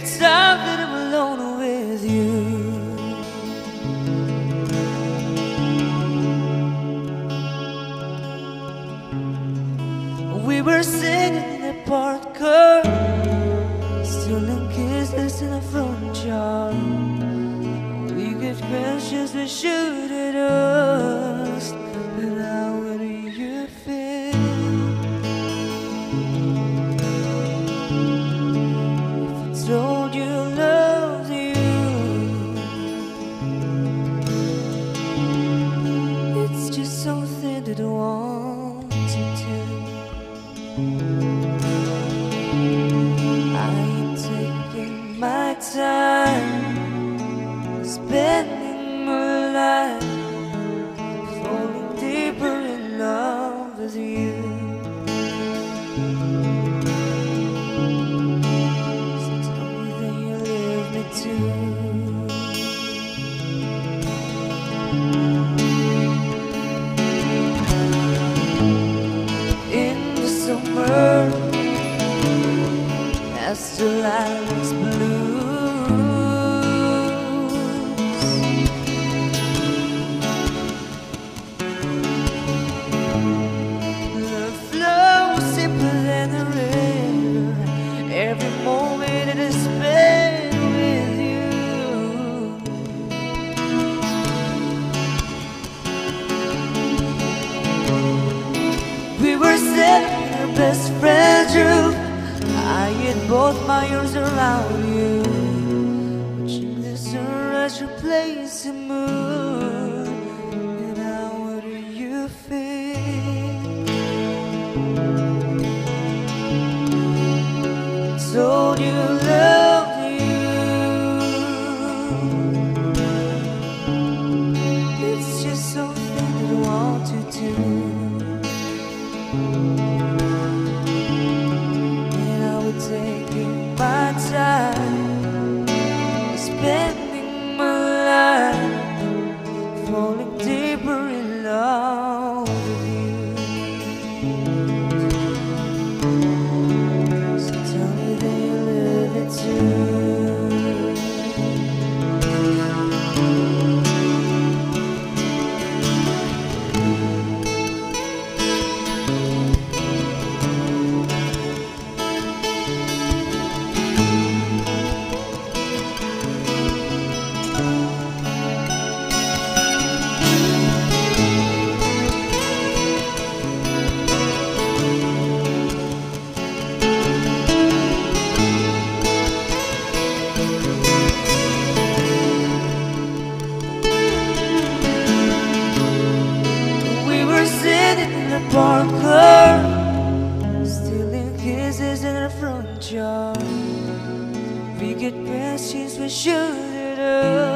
time that I'm alone with you. We were singing in the park car, stealing kisses in the front yard. We get questions we shoot at us, but how do you feel? If I told you I love you, it's just something that I want to do. I am taking my time, spending my life, falling deeper in love with you. So tell me that you love me too. In the summer, as the lilacs blues, love flows deeper than a river. Every moment it is spent with you. We were sitting in our best friend's room. I had both my arms around you, watching the sunrise replace the moon. And how do you feel? I told you I loved you. It's just something that I want to do. Taking my time, spending my life, falling deeper in love with you. So tell me that you love it too. Sitting in the park car, stealing kisses in the front yard. We get questions we should have.